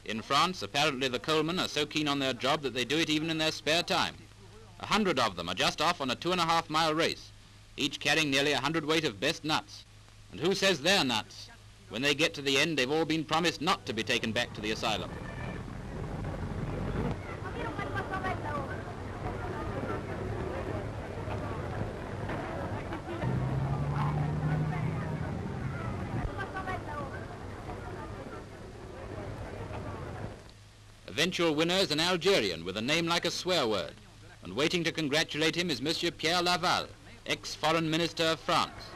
In France, apparently the coalmen are so keen on their job that they do it even in their spare time. 100 of them are just off on a 2.5-mile race, each carrying nearly 100 weight of best nuts. And who says they're nuts? When they get to the end, they've all been promised not to be taken back to the asylum. Eventual winner is an Algerian with a name like a swear word, and waiting to congratulate him is Monsieur Pierre Laval, ex-Foreign Minister of France.